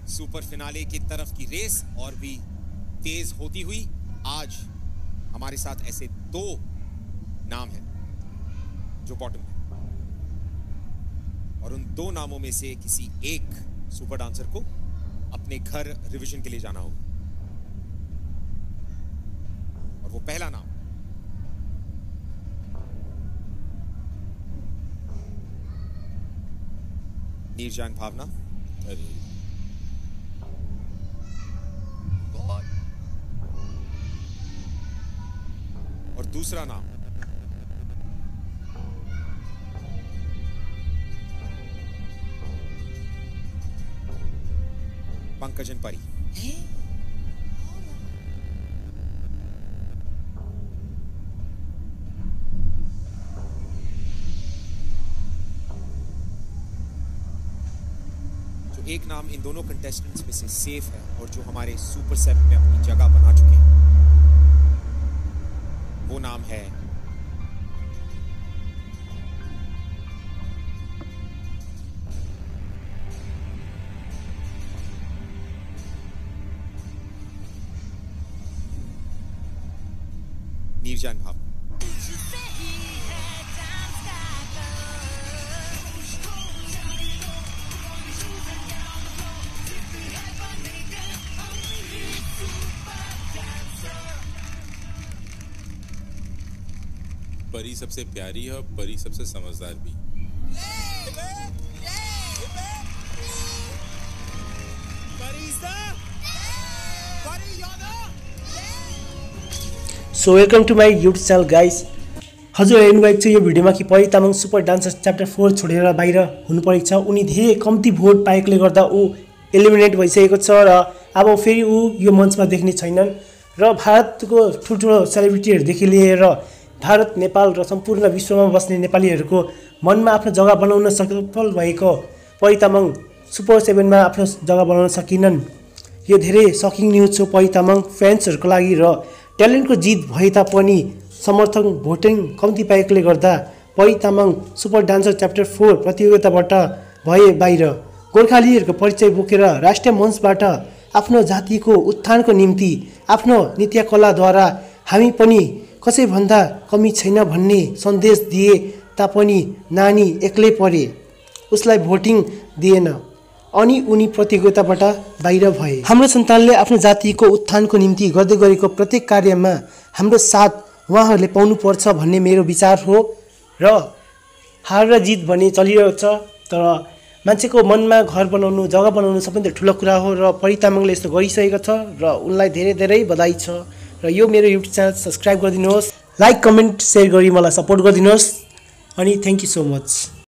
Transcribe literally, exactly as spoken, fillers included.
Super finale की तरफ की रेस और भी तेज होती हुई आज हमारे साथ ऐसे दो नाम हैं जो बॉटम में, और उन दो नामों में से किसी एक सुपर डांसर को अपने घर रिवीजन के लिए जाना होगा। और वो पहला नाम नीरजान भावना, और दूसरा नाम पंकजन परी। जो एक नाम इन दोनों कंटेस्टेंट्स में से सेफ है और जो हमारे सुपर सेवन में अपनी जगह बना चुके हैं, वो नाम है नीरजान भावना। परी सबसे प्यारी है, परी सबसे समझदार भी। So welcome to my YouTube channel guys. हजुर हेर्नुभएको छ यो भिडियोमा कि Pari Tamang super dancer chapter four छोडेर बाहिर हुनुपरेको छ। उनी धेरै कम्ती भोट पाएकोले गर्दा ऊ एलिमिनेट भइसकेको छ र अब फेरि ऊ यो मञ्चमा देख्ने छैनन्। र भारतको ठुल्ठुलो सेलिब्रिटीहरूदेखि लिएर भारत, नेपाल र सम्पूर्ण विश्वमा बस्ने नेपालीहरूको मनमा आफ्नो जग्गा बनाउन सफल भएको परी तामाङ सुपर सेभेनमा आफ्नो जग्गा बनाउन सकिनन्। यो धेरै सकिङ न्युज हो परी तामाङ फ्यान्सहरूको लागि। र ट्यालेन्टको जित भए तापनि समर्थन भोटिङ कम्ती पाएकोले गर्दा Pari Tamang super dancer chapter four प्रतियोगिताबाट भए बाहिर। गोर्खालीहरूको परिचय बोकेर राष्ट्रिय मञ्चबाट आफ्नो जातिको उत्थानको निम्ति आफ्नो नृत्य कलाद्वारा हामी पनि कसैभन्दा कमी छैन भन्ने सन्देश दिए तापनि नानी एक्लै परे, उसलाई भोटिङ दिएन अनि उनी प्रतियोगिताबाट बाहिर भए। हाम्रो सन्तानले आफ्नो जातिको उत्थानको निम्ति गर्दै गरेको प्रत्येक कार्यमा हाम्रो साथ उहाँहरूले पाउनुपर्छ भन्ने मेरो विचार हो। र हार र जित भन्ने चलिरहेको छ, तर मान्छेको मनमा घर बनाउनु, जग्गा बनाउनु सबैभन्दा ठुलो कुरा हो। र परी तामाङले यस्तो गरिसकेको छ र उनलाई धेरै धेरै बधाई छ। र यो मेरो युट्युब च्यानल सब्सक्राइब गरिदिनुहोस्, लाइक कमेन्ट सेयर गरी मलाई सपोर्ट गरिदिनुहोस् अनि थ्याङ्क यू सो मच।